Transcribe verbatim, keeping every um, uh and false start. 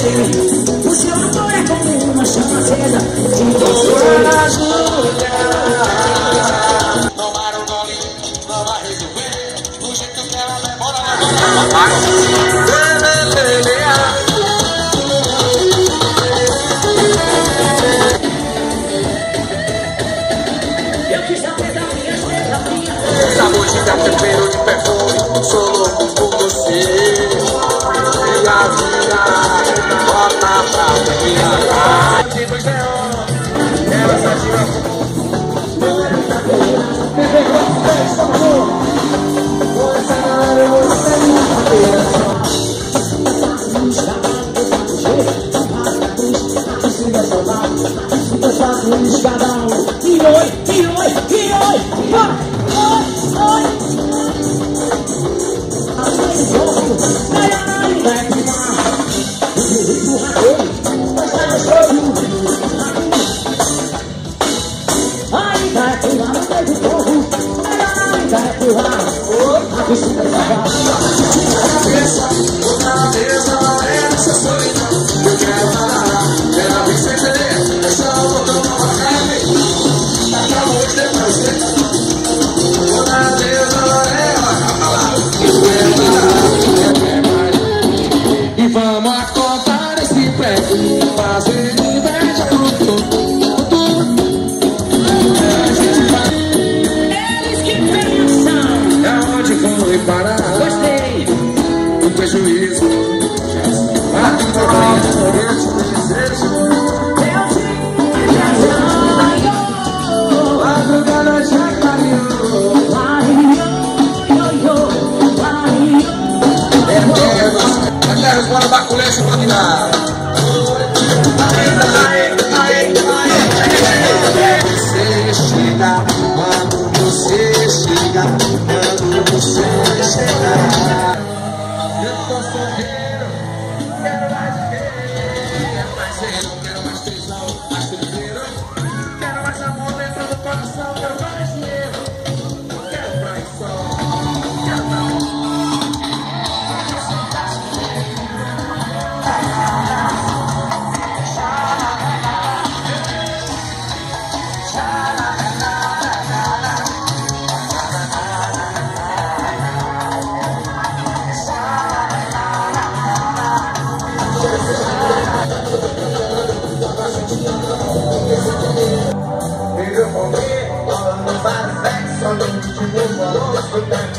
O seu amor é como uma chama acesa de doçura na Júlia. Tomar um golinho, não vai resolver. Do jeito que ela demora, ela vai Eu quis saber da minha estrela minha. sabor de tempero de perfume, sou louco por você. E a vida bota pra viajar. Depois é hora, ela só tira. E oi, e oi, e oi, oi, oi. E vamos a contar esse prédio, fazer inveja pro tudo. Eles que pensam. É onde foi parar? Gostei. Um prejuízo. Aqui no Brasil, eu te desejo. Eu te desejo. Madrugada já clareou. As bolas da colégio pra virar. Você chega, quando você chega, quando você chegar. Eu tô sorrindo, quero mais ver. Quero mais ser, não quero mais tesão, mais primeiro. Quero mais amor dentro do coração, quero mais dinheiro. Quero traição, quero não. Eu vou ver, falando vários sexos, somente de novo, alô,